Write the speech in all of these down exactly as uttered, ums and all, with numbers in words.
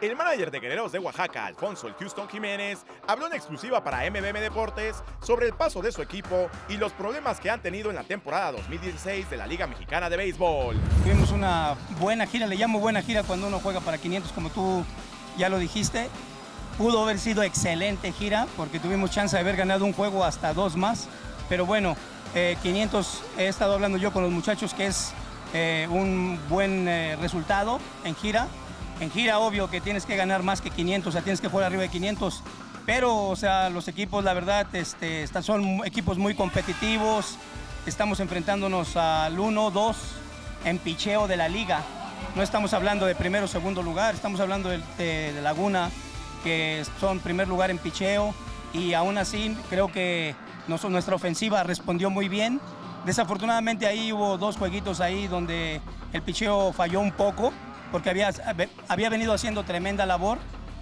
El manager de Guerreros de Oaxaca, Alfonso el Houston Jiménez, habló en exclusiva para M B M Deportes sobre el paso de su equipo y los problemas que han tenido en la temporada dos mil dieciséis de la Liga Mexicana de Béisbol. Tuvimos una buena gira, le llamo buena gira cuando uno juega para quinientos, como tú ya lo dijiste. Pudo haber sido excelente gira porque tuvimos chance de haber ganado un juego hasta dos más, pero bueno, eh, quinientos he estado hablando yo con los muchachos que es eh, un buen eh, resultado en gira. En gira, obvio que tienes que ganar más que quinientos, o sea, tienes que jugar arriba de quinientos, pero, o sea, los equipos, la verdad, este, son equipos muy competitivos. Estamos enfrentándonos al uno dos en picheo de la liga. No estamos hablando de primero o segundo lugar, estamos hablando de, de, de Laguna, que son primer lugar en picheo, y aún así creo que nos, nuestra ofensiva respondió muy bien. Desafortunadamente ahí hubo dos jueguitos ahí donde el picheo falló un poco, porque había, había venido haciendo tremenda labor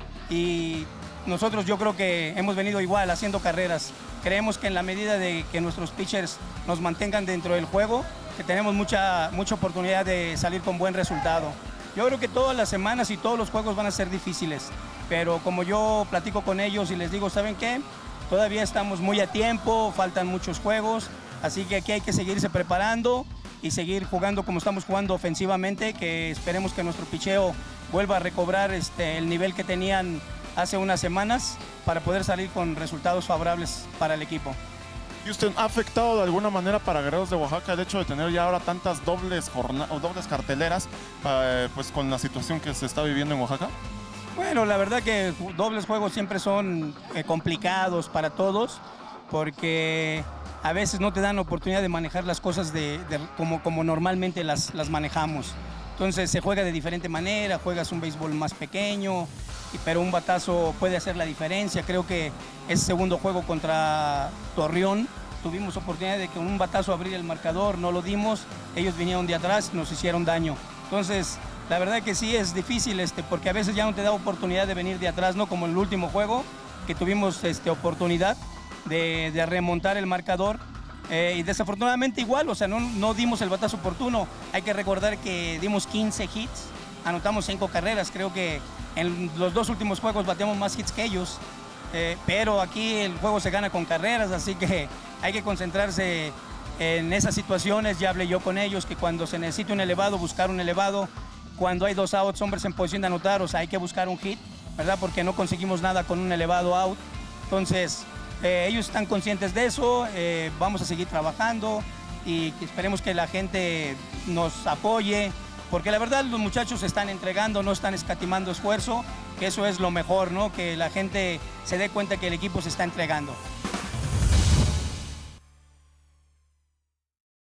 y nosotros yo creo que hemos venido igual haciendo carreras. Creemos que en la medida de que nuestros pitchers nos mantengan dentro del juego, que tenemos mucha, mucha oportunidad de salir con buen resultado. Yo creo que todas las semanas y todos los juegos van a ser difíciles, pero como yo platico con ellos y les digo, ¿saben qué? Todavía estamos muy a tiempo, faltan muchos juegos, así que aquí hay que seguirse preparando y seguir jugando como estamos jugando ofensivamente, que esperemos que nuestro picheo vuelva a recobrar este, el nivel que tenían hace unas semanas para poder salir con resultados favorables para el equipo. Houston, ¿ha afectado de alguna manera para Guerreros de Oaxaca el hecho de tener ya ahora tantas dobles jornadas o dobles carteleras eh, pues con la situación que se está viviendo en Oaxaca? Bueno, la verdad que dobles juegos siempre son eh, complicados para todos, porque a veces no te dan oportunidad de manejar las cosas de, de, como, como normalmente las, las manejamos. Entonces se juega de diferente manera, juegas un béisbol más pequeño, pero un batazo puede hacer la diferencia. Creo que ese segundo juego contra Torreón tuvimos oportunidad de que con un batazo abrir el marcador, no lo dimos, ellos vinieron de atrás, nos hicieron daño. Entonces la verdad que sí es difícil, este, porque a veces ya no te da oportunidad de venir de atrás, ¿no? Como en el último juego, que tuvimos este, oportunidad De, de remontar el marcador eh, y desafortunadamente igual, o sea, no, no dimos el batazo oportuno. Hay que recordar que dimos quince hits, anotamos cinco carreras, creo que en los dos últimos juegos bateamos más hits que ellos, eh, pero aquí el juego se gana con carreras, así que hay que concentrarse en esas situaciones. Ya hablé yo con ellos que cuando se necesita un elevado, buscar un elevado, cuando hay dos outs, hombres en posición de anotar, o sea, hay que buscar un hit, ¿verdad? Porque no conseguimos nada con un elevado out. Entonces Eh, ellos están conscientes de eso, eh, vamos a seguir trabajando y esperemos que la gente nos apoye, porque la verdad los muchachos se están entregando, no están escatimando esfuerzo, que eso es lo mejor, ¿no? Que la gente se dé cuenta que el equipo se está entregando.